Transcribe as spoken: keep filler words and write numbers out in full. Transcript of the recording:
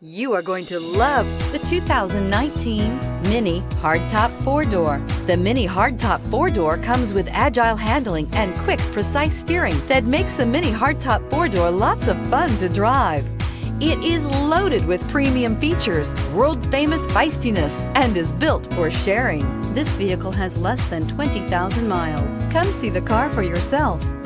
You are going to love the two thousand nineteen Mini Hardtop four-door. The Mini Hardtop four-door comes with agile handling and quick, precise steering that makes the Mini Hardtop four-door lots of fun to drive. It is loaded with premium features, world-famous feistiness, and is built for sharing. This vehicle has less than twenty thousand miles. Come see the car for yourself.